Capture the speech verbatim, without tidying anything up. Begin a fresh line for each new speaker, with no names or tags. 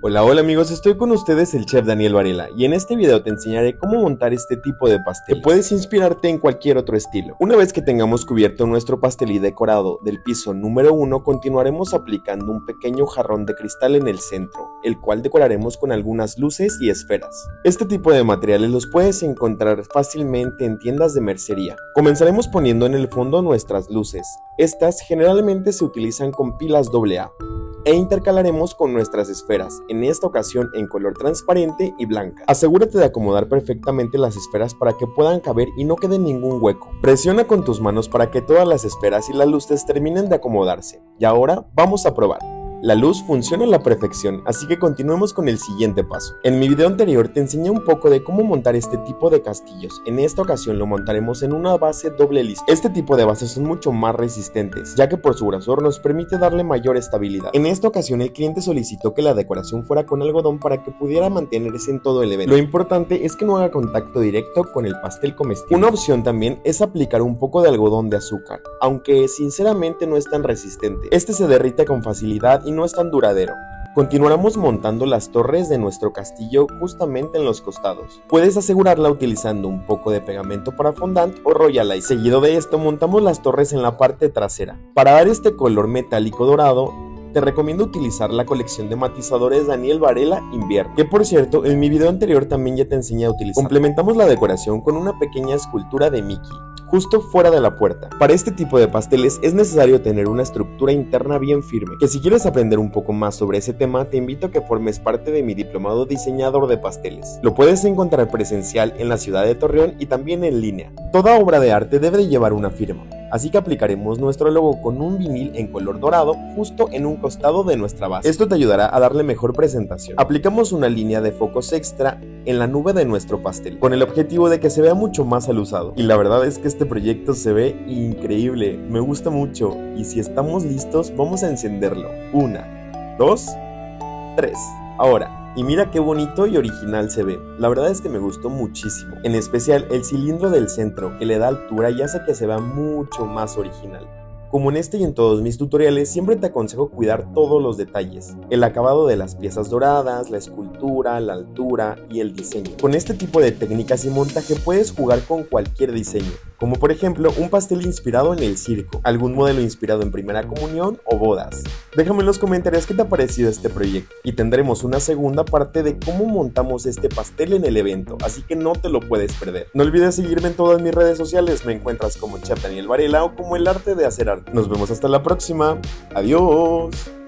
Hola, hola amigos, estoy con ustedes el chef Daniel Varela y en este video te enseñaré cómo montar este tipo de pastel. Puedes inspirarte en cualquier otro estilo. Una vez que tengamos cubierto nuestro pastel y decorado del piso número uno, continuaremos aplicando un pequeño jarrón de cristal en el centro, el cual decoraremos con algunas luces y esferas. Este tipo de materiales los puedes encontrar fácilmente en tiendas de mercería. Comenzaremos poniendo en el fondo nuestras luces. Estas generalmente se utilizan con pilas doble A. E intercalaremos con nuestras esferas, en esta ocasión en color transparente y blanca. Asegúrate de acomodar perfectamente las esferas para que puedan caber y no quede ningún hueco. Presiona con tus manos para que todas las esferas y las luces terminen de acomodarse. Y ahora vamos a probar. La luz funciona a la perfección, así que continuemos con el siguiente paso. En mi video anterior te enseñé un poco de cómo montar este tipo de castillos. En esta ocasión lo montaremos en una base doble lista. Este tipo de bases son mucho más resistentes, ya que por su grosor nos permite darle mayor estabilidad. En esta ocasión el cliente solicitó que la decoración fuera con algodón para que pudiera mantenerse en todo el evento. Lo importante es que no haga contacto directo con el pastel comestible. Una opción también es aplicar un poco de algodón de azúcar, aunque sinceramente no es tan resistente. Este se derrite con facilidad y no es tan duradero. Continuaremos montando las torres de nuestro castillo justamente en los costados. Puedes asegurarla utilizando un poco de pegamento para fondant o Royal Ice. Seguido de esto montamos las torres en la parte trasera. Para dar este color metálico dorado, te recomiendo utilizar la colección de matizadores Daniel Varela Invierno, que por cierto en mi video anterior también ya te enseñé a utilizar. Complementamos la decoración con una pequeña escultura de Mickey justo fuera de la puerta. Para este tipo de pasteles es necesario tener una estructura interna bien firme, que si quieres aprender un poco más sobre ese tema te invito a que formes parte de mi diplomado diseñador de pasteles. Lo puedes encontrar presencial en la ciudad de Torreón y también en línea. Toda obra de arte debe de llevar una firma, así que aplicaremos nuestro logo con un vinil en color dorado justo en un costado de nuestra base. Esto te ayudará a darle mejor presentación. Aplicamos una línea de focos extra en la nube de nuestro pastel, con el objetivo de que se vea mucho más al usado. Y la verdad es que este proyecto se ve increíble, me gusta mucho, y si estamos listos vamos a encenderlo. Una, dos, tres. Ahora, y mira qué bonito y original se ve. La verdad es que me gustó muchísimo, en especial el cilindro del centro que le da altura y hace que se vea mucho más original. Como en este y en todos mis tutoriales, siempre te aconsejo cuidar todos los detalles, el acabado de las piezas doradas, la escultura, la altura y el diseño. Con este tipo de técnicas y montaje puedes jugar con cualquier diseño, como por ejemplo un pastel inspirado en el circo, algún modelo inspirado en primera comunión o bodas. Déjame en los comentarios qué te ha parecido este proyecto y tendremos una segunda parte de cómo montamos este pastel en el evento, así que no te lo puedes perder. No olvides seguirme en todas mis redes sociales, me encuentras como Chef Daniel Varela o como El Arte de Hacer Arte. Nos vemos hasta la próxima. Adiós.